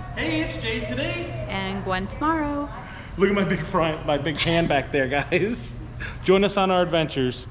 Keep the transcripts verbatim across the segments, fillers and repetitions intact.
Hey, it's Jay today. And Gwen tomorrow. Look at my big front, my big hand back there, guys. Join us on our adventures.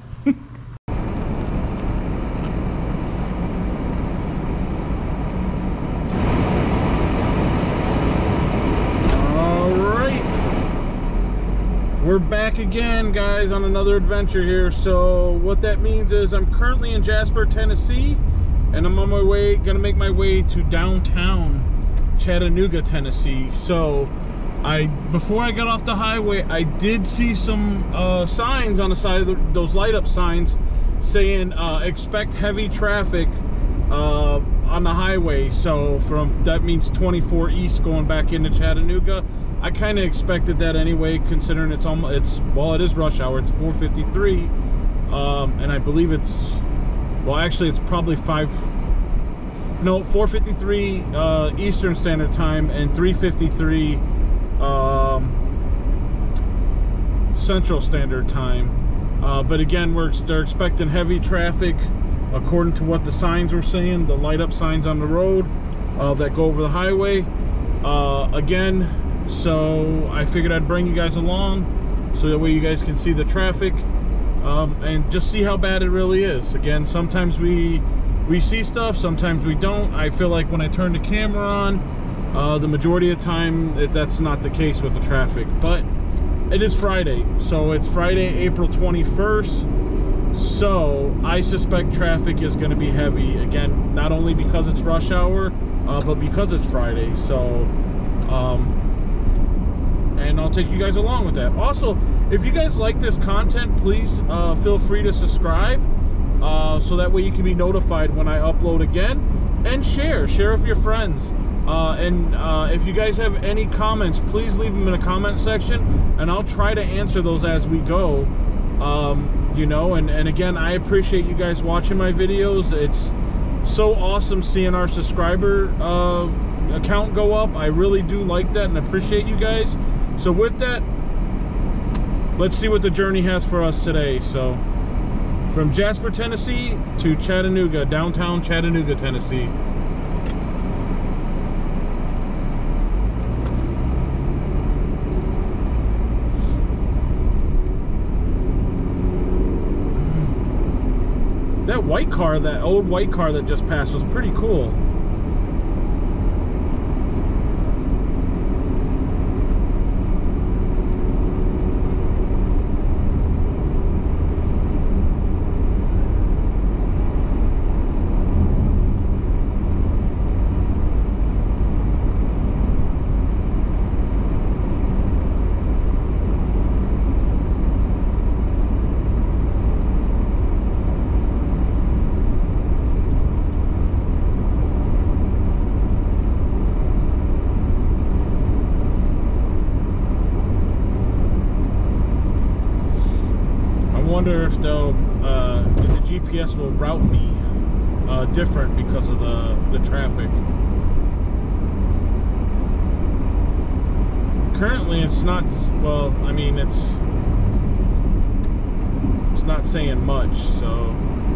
We're back again, guys, on another adventure here. So what that means is I'm currently in Jasper, Tennessee, and I'm on my way, gonna make my way to downtown Chattanooga, Tennessee. So I, before I got off the highway, I did see some uh, signs on the side of the, those light up signs saying uh, expect heavy traffic uh, on the highway. So from, that means twenty-four East going back into Chattanooga. I kind of expected that anyway, considering it's almost, it's, well, it is rush hour. It's four fifty-three, um, and I believe it's, well, actually, it's probably five, no, four fifty-three uh, Eastern Standard Time and three fifty-three um, Central Standard Time. Uh, but again, we're they're expecting heavy traffic, according to what the signs were saying, the light up signs on the road uh, that go over the highway. Uh, again. So I figured I'd bring you guys along so that way you guys can see the traffic um, and just see how bad it really is. Again, sometimes we we see stuff, sometimes we don't. I feel like when I turn the camera on, uh, the majority of the time it, that's not the case with the traffic. But it is Friday, so it's Friday, April twenty-first. So I suspect traffic is going to be heavy. Again, not only because it's rush hour, uh, but because it's Friday. So. Um, And I'll take you guys along with that. Also, if you guys like this content, please uh, feel free to subscribe. Uh, so that way you can be notified when I upload again. And share. Share with your friends. Uh, and uh, if you guys have any comments, please leave them in the comment section. And I'll try to answer those as we go. Um, you know, and, and again, I appreciate you guys watching my videos. It's so awesome seeing our subscriber uh, account go up. I really do like that and appreciate you guys. So with that, let's see what the journey has for us today. So from Jasper, Tennessee to Chattanooga, downtown Chattanooga, Tennessee. That white car, that old white car that just passed was pretty cool. I wonder if they'll, uh, if the G P S will route me uh, different because of the, the traffic. Currently it's not, well, I mean, it's, it's not saying much, so.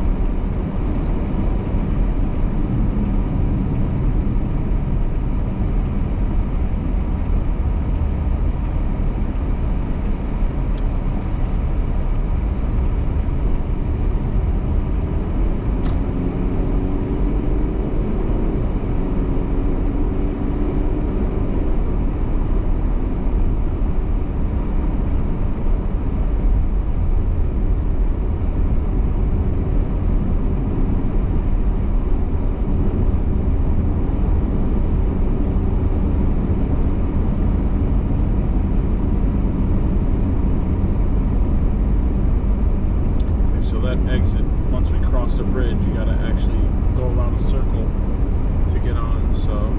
Exit. Once we cross the bridge, you gotta actually go around a circle to get on, so.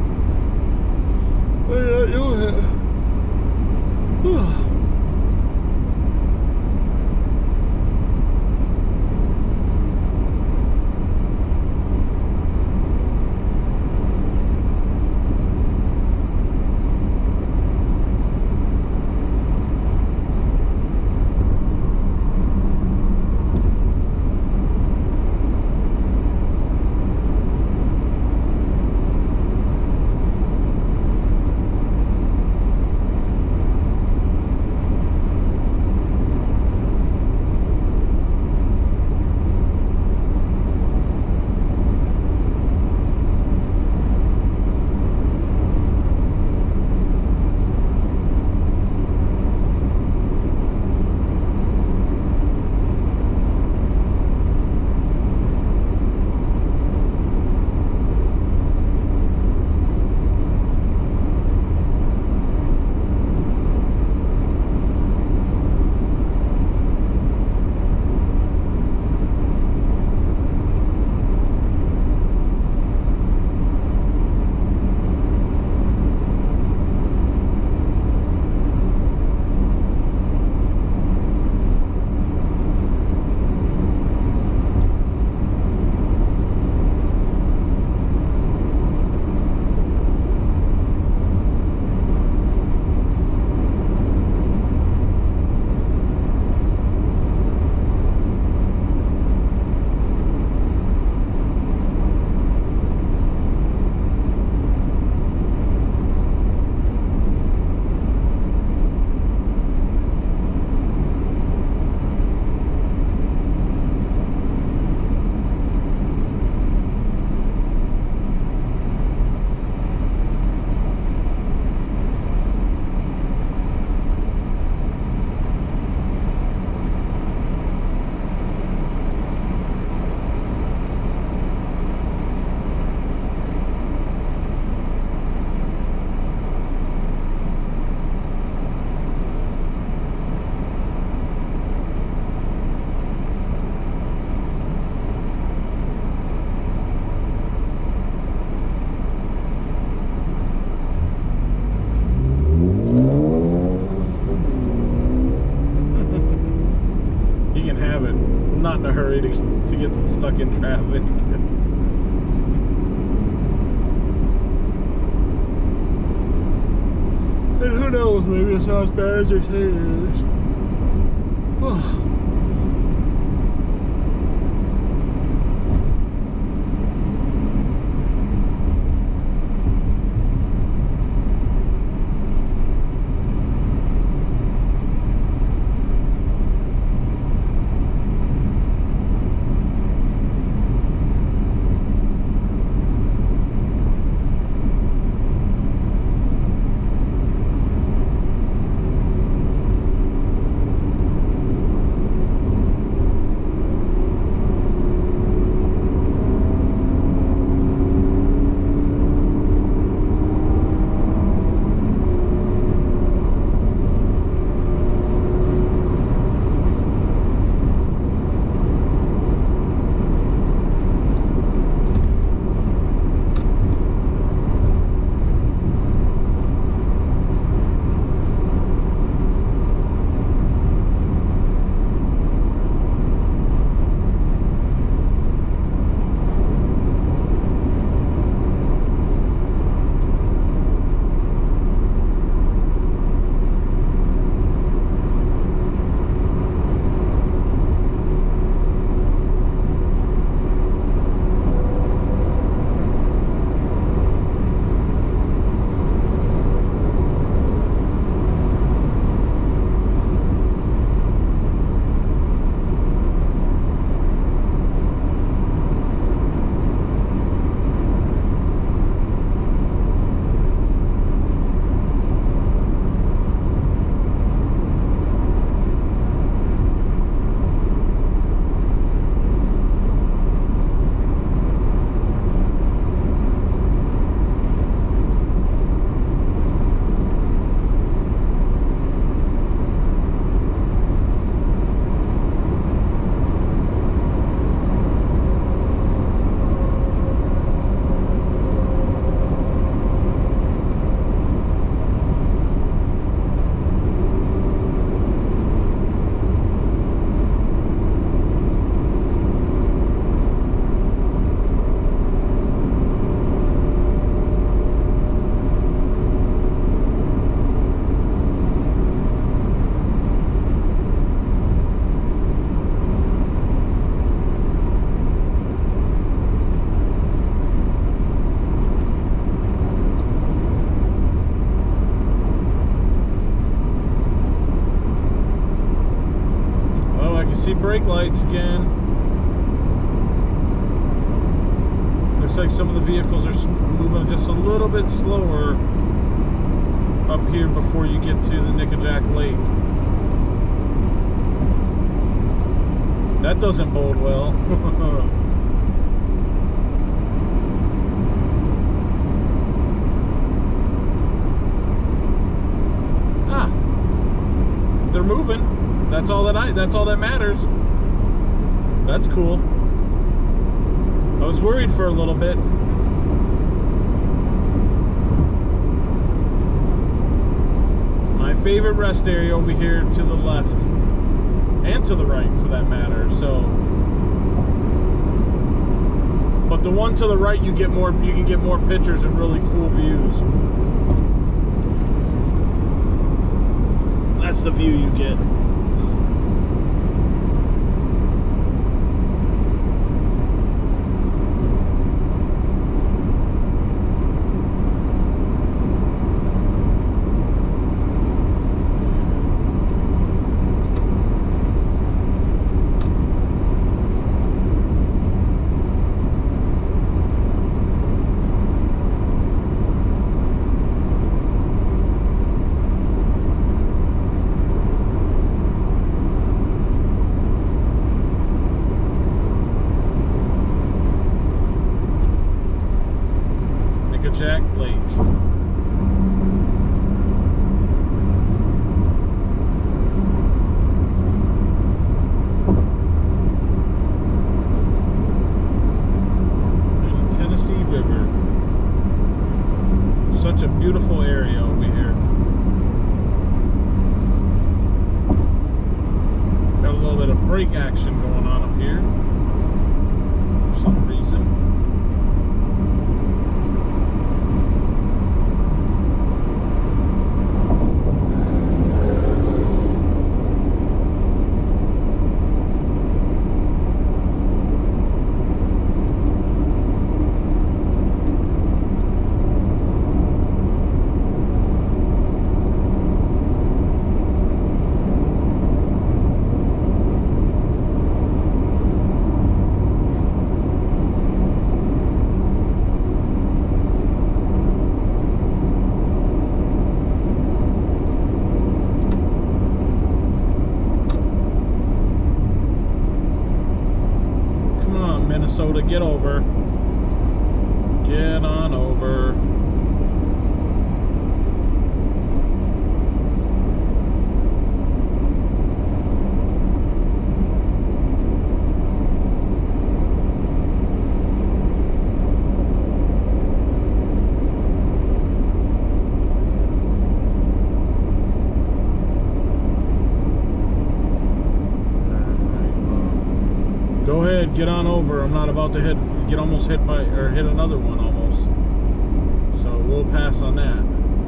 not in a hurry to, to get stuck in traffic. And who knows, maybe it's not as bad as they say it is. See brake lights again. Looks like some of the vehicles are moving just a little bit slower up here before you get to the Nickajack Lake. That doesn't bode well. Ah, they're moving. That's all that I, that's all that matters. That's cool. I was worried for a little bit. My favorite rest area over here to the left. And to the right for that matter, so. But the one to the right you get more, you can get more pictures and really cool views. That's the view you get. Nickajack Lake. And the Tennessee River. Such a beautiful area over here. Got a little bit of brake action going on up out here for some reason. Minnesota, get over. Get on over. Go ahead, get on over. I'm not about to hit, get almost hit by, or hit another one almost. So we'll pass on that.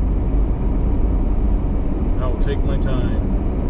I will take my time.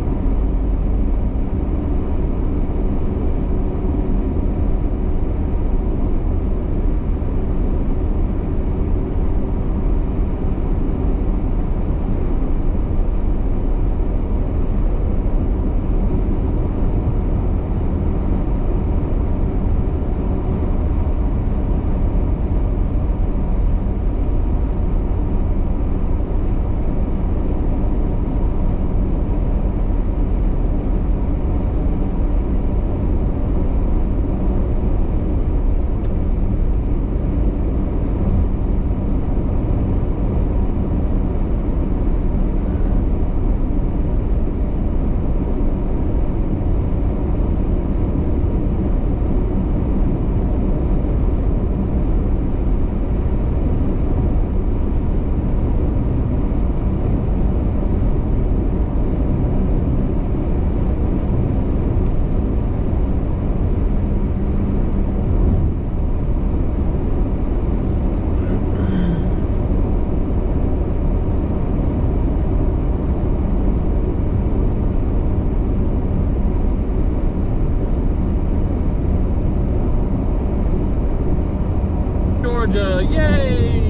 Georgia, yay!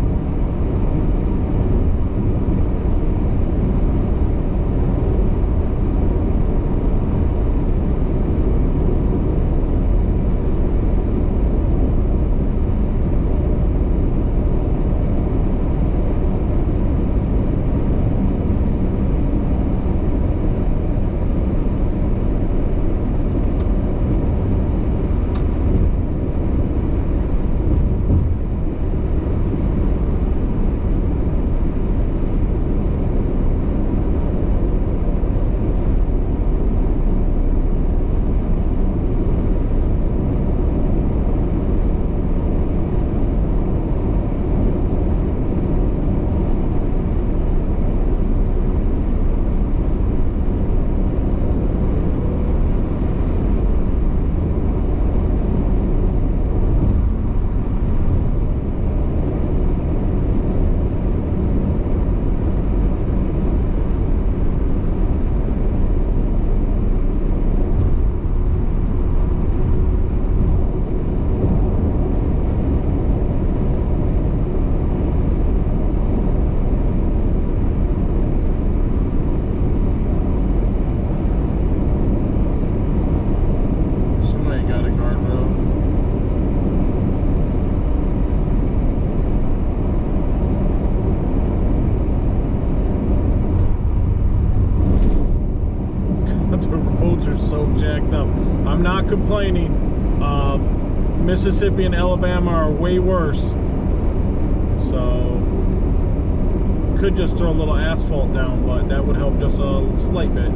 So jacked up. I'm not complaining. Uh, Mississippi and Alabama are way worse. So could just throw a little asphalt down, but that would help just a slight bit.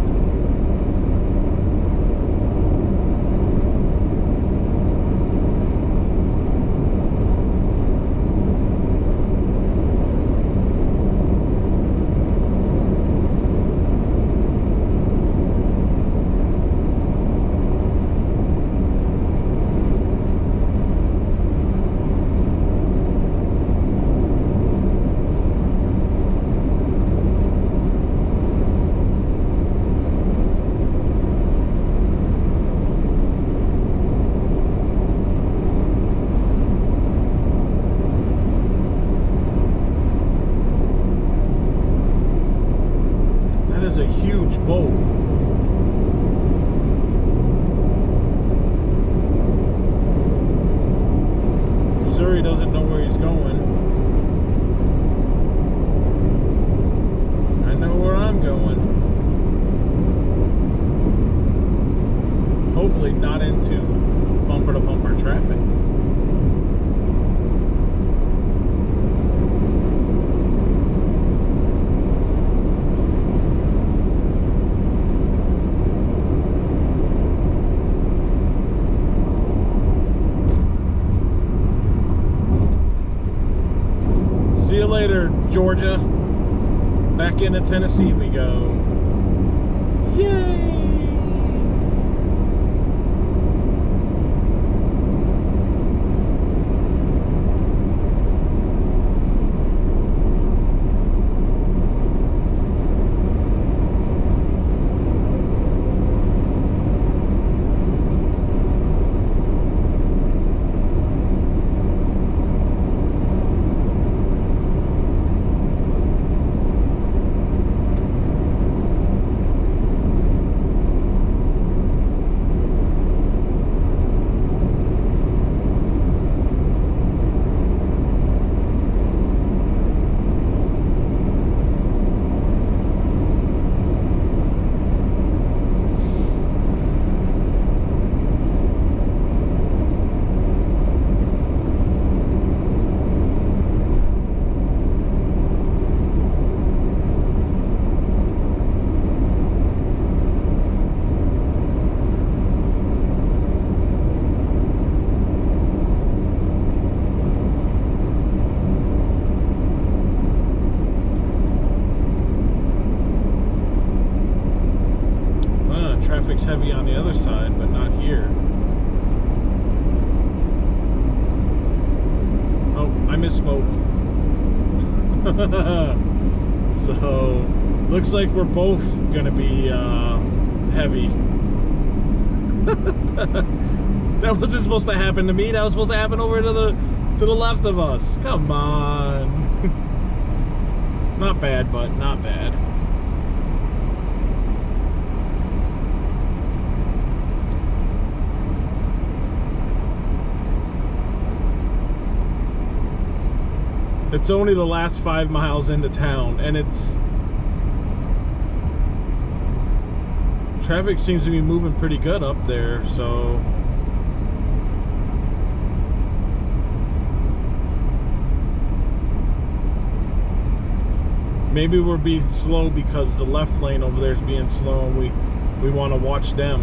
inch bolt. Missouri doesn't know where he's going. I know where I'm going. Hopefully not into bumper to bumper traffic. See you later, Georgia. Back into Tennessee we go. Yay! Traffic's heavy on the other side, but not here. Oh, I misspoke. So, looks like we're both gonna be uh, heavy. That wasn't supposed to happen to me. That was supposed to happen over to the to the left of us. Come on. Not bad, but not bad. It's only the last five miles into town, and it's... Traffic seems to be moving pretty good up there, so... Maybe we're being slow because the left lane over there is being slow, and we, we want to watch them.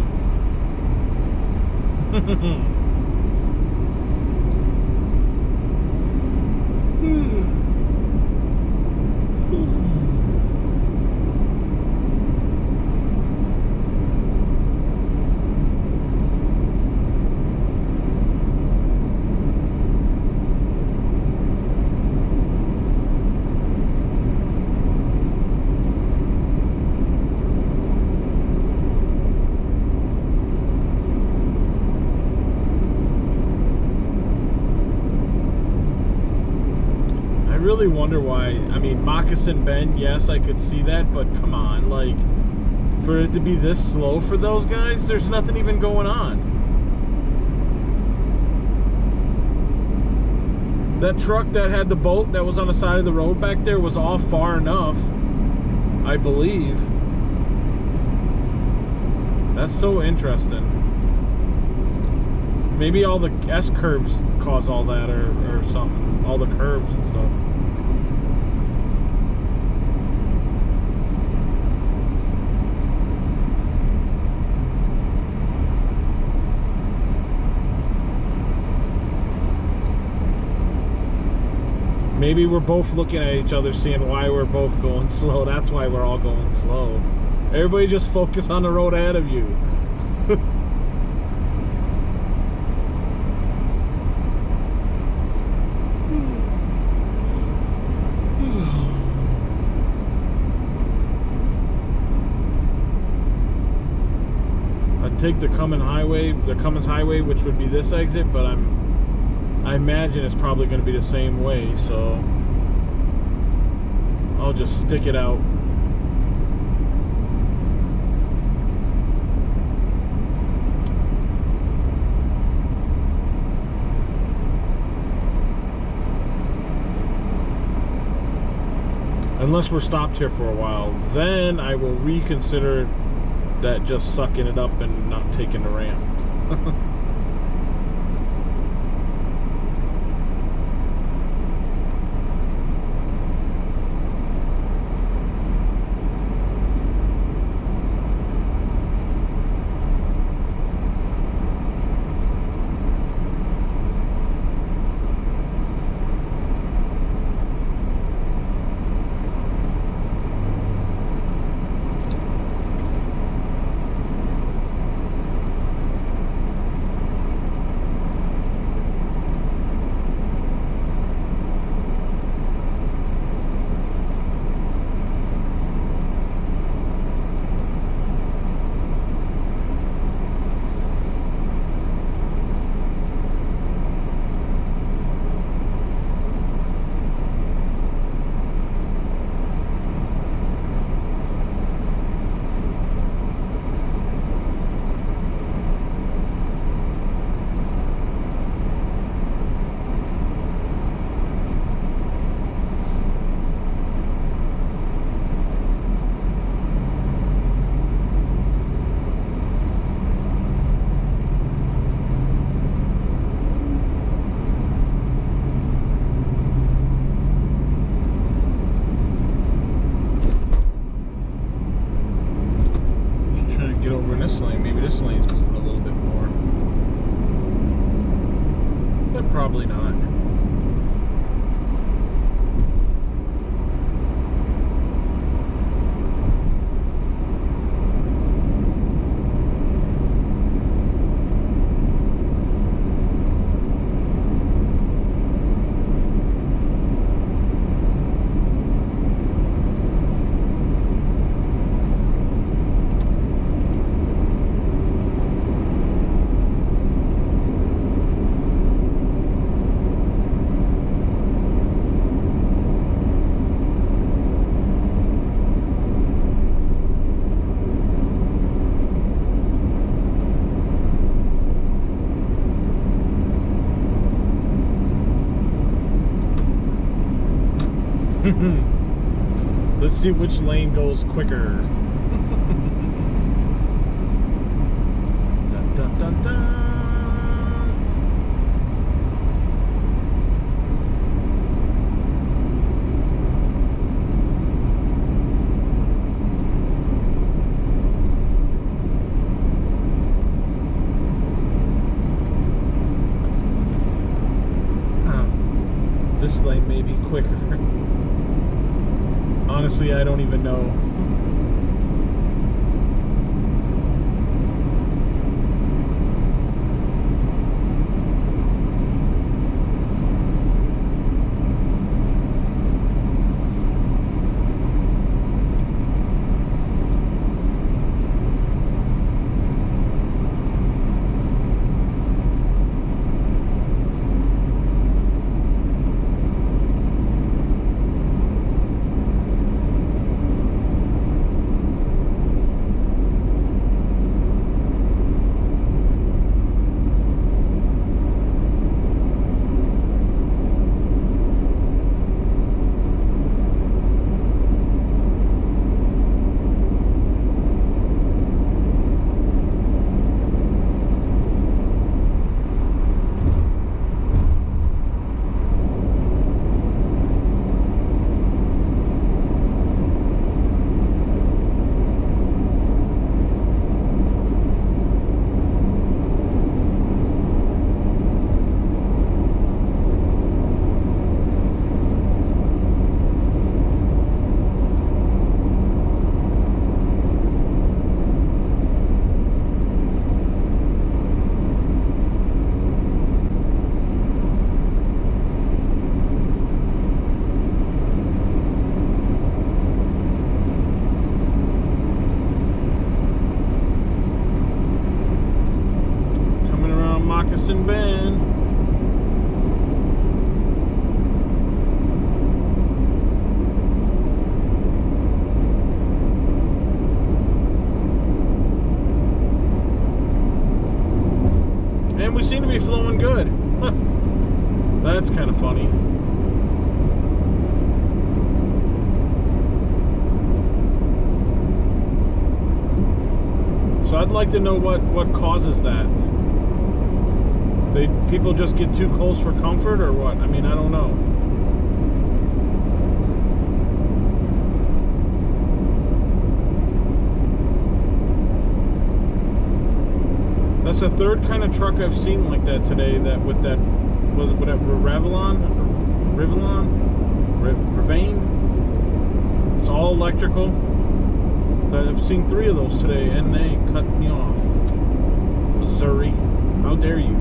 I really wonder why. I mean, Moccasin Bend, yes, I could see that, but come on, like, for it to be this slow for those guys, there's nothing even going on. That truck that had the boat that was on the side of the road back there was off far enough, I believe. That's so interesting. Maybe all the S-curves cause all that, or, or something. All the curves and stuff. Maybe we're both looking at each other, seeing why we're both going slow. That's why we're all going slow. Everybody just focus on the road ahead of you. I'd take the Cummins Highway, the Cummins Highway, which would be this exit, but I'm I imagine it's probably going to be the same way, so I'll just stick it out. unless we're stopped here for a while, then I will reconsider that just sucking it up and not taking the ramp. Probably not. Let's see which lane goes quicker. Dun, dun, dun, dun. Huh. This lane may be quicker. Honestly, I don't even know. Moccasin Bend. And we seem to be flowing good. That's kind of funny. I'd like to know what what causes that. They people just get too close for comfort, or what? I mean, I don't know. That's the third kind of truck I've seen like that today. That with that, was it whatever, Revlon, Revlon, Revane. It's all electrical. But I've seen three of those today, and they cut me off. Missouri, how dare you?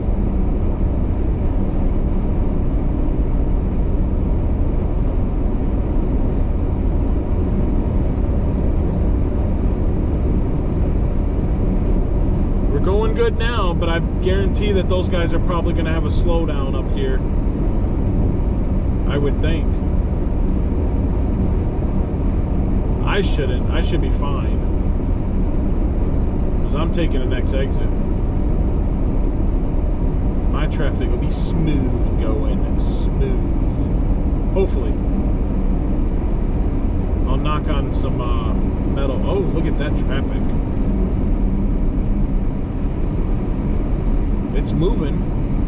Going good now, but I guarantee that those guys are probably going to have a slowdown up here. I would think. I shouldn't. I should be fine. Because I'm taking the next exit. My traffic will be smooth going. Smooth. Hopefully. I'll knock on some uh, metal. Oh, look at that traffic. It's moving.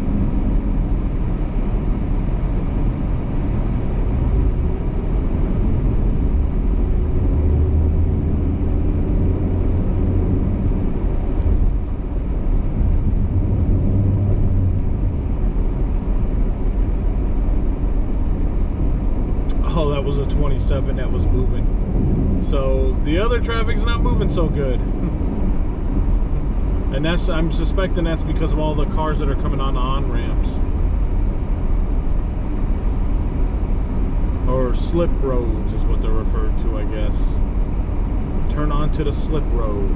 Oh, that was a twenty-seven that was moving. So the other traffic's not moving so good. And that's, I'm suspecting that's because of all the cars that are coming on the on-ramps. Or slip roads is what they're referred to, I guess. Turn onto the slip road.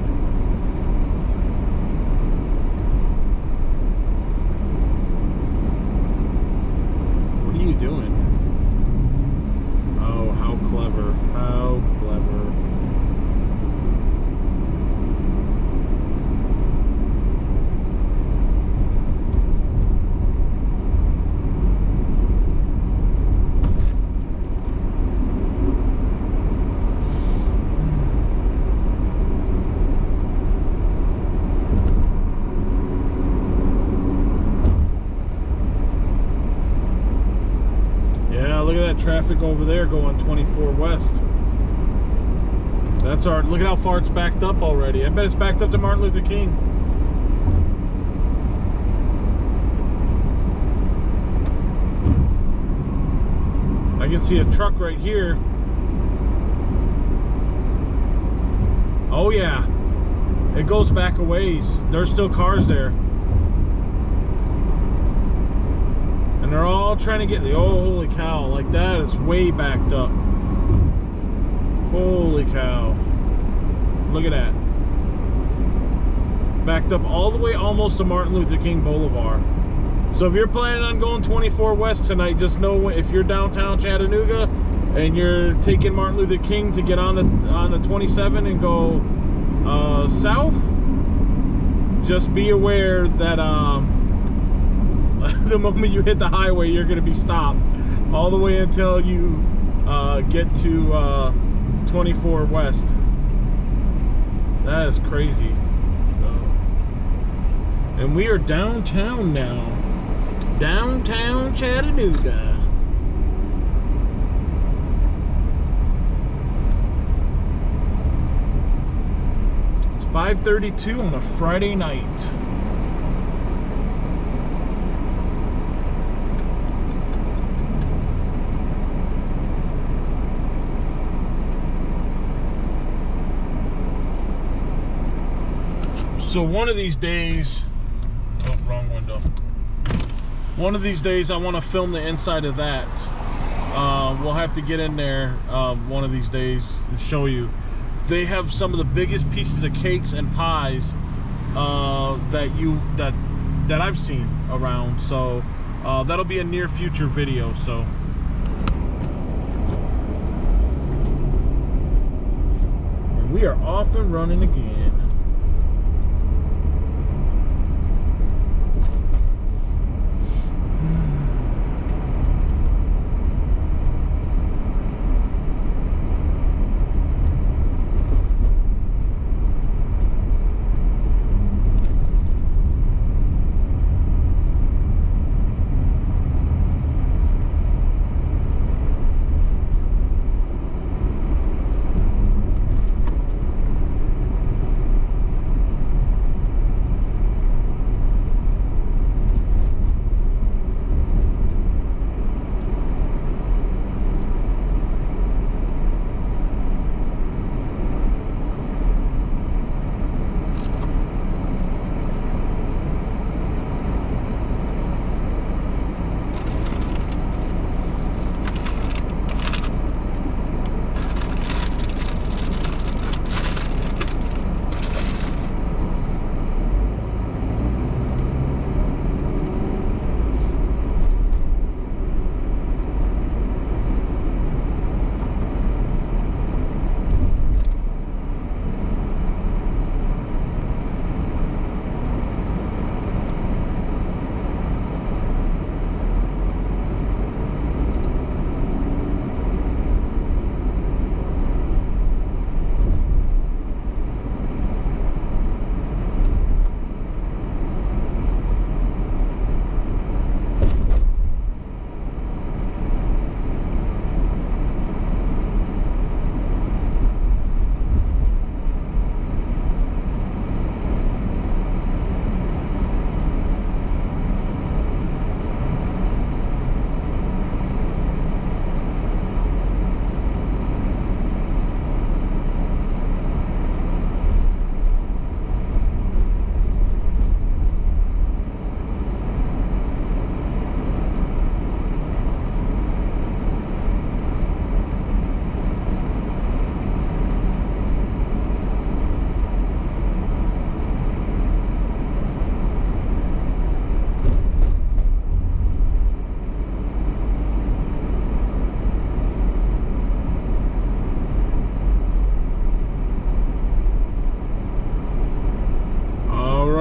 What are you doing? Oh, how clever. How clever. Traffic over there going twenty-four west. That's our, look at how far it's backed up already. I bet it's backed up to Martin Luther King. I can see a truck right here. Oh yeah, it goes back a ways. There's still cars there. And they're all trying to get the, oh, holy cow, like that is way backed up. Holy cow. Look at that. Backed up all the way almost to Martin Luther King Boulevard. So if you're planning on going twenty-four west tonight, just know if you're downtown Chattanooga and you're taking Martin Luther King to get on the, on the twenty-seven and go uh, south, just be aware that um, the moment you hit the highway, you're going to be stopped all the way until you uh, get to uh, twenty-four west. That is crazy. So, and we are downtown now. Downtown Chattanooga. It's five thirty-two on a Friday night. So one of these days, oh, wrong window. One of these days I want to film the inside of that. Uh, we'll have to get in there uh, one of these days and show you. They have some of the biggest pieces of cakes and pies uh, that you that that I've seen around. So uh, that'll be a near future video. So and we are off and running again.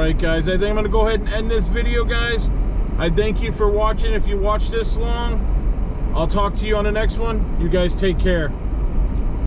right, guys, I think I'm gonna go ahead and end this video, guys. I thank you for watching. If you watched this long, I'll talk to you on the next one. You guys take care.